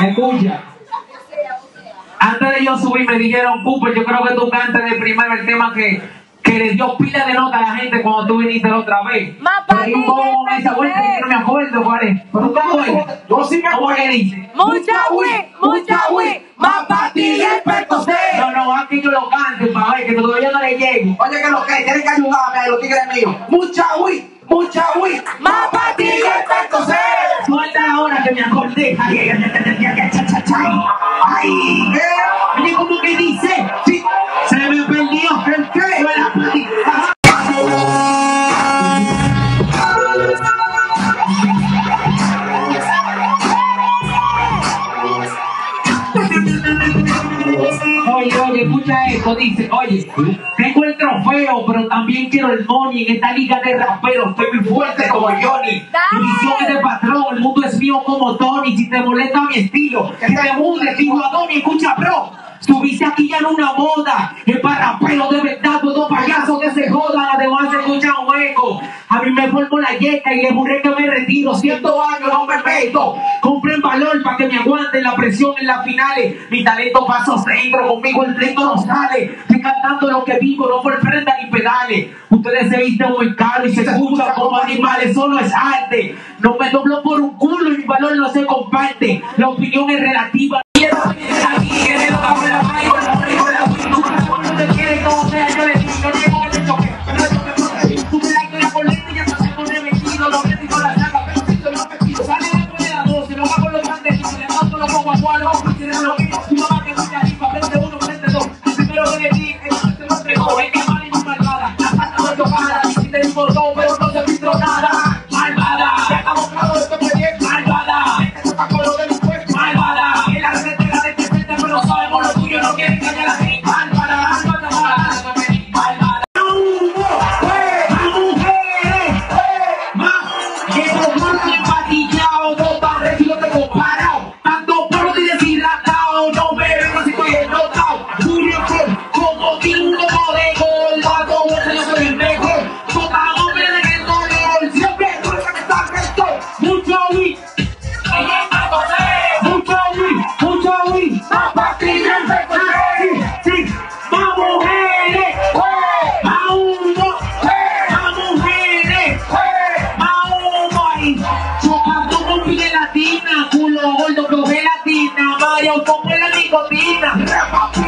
Escucha. Antes de yo subir me dijeron, Cooper, yo creo que tú cantes de primero el tema que le dio pila de nota a la gente cuando tú viniste la otra vez. Pero hay un poco con esa vuelta que yo no me acuerdo cuál es. ¿Pero tú te acuerdas? Yo sí me acuerdo. ¿Qué dice? Mucha Wii, más pastillas y Percocet. No, aquí yo lo cante para ver que todavía no le llego. Oye, que lo que tienen que ayudarme a los tigres míos. Mucha Wii, más pastillas y Percocet. Suelta ahora que me acordé. Ay, oye, ¿cómo que dice? Sí, se me perdió. ¿El qué? Oye, escucha esto, dice, oye, tengo el trofeo, pero también quiero el money en esta liga de raperos, estoy muy fuerte como Johnny. Mi visión es de patrón, el mundo es mío como Tony, si te molesta mi estilo, que te mudes, dijo Adoni, escucha, bro. Subiste aquí ya en una moda, es para raperos de verdad, todos payasos que se jodan, además se escucha un eco. A mí me formó la yeca y le juré que me retiro, 100 años no me meto. Compren valor para que me aguanten la presión en las finales. Mi talento pasó centro, conmigo el reto no sale. Estoy cantando lo que vivo, no por frente ni pedales. Ustedes se visten muy caro y se escuchan como animales, eso no es arte. No me doblo por un culo y mi valor no se comparte. La opinión es relativa. Culo gordo, coge latina, Mario, ponme la nicotina.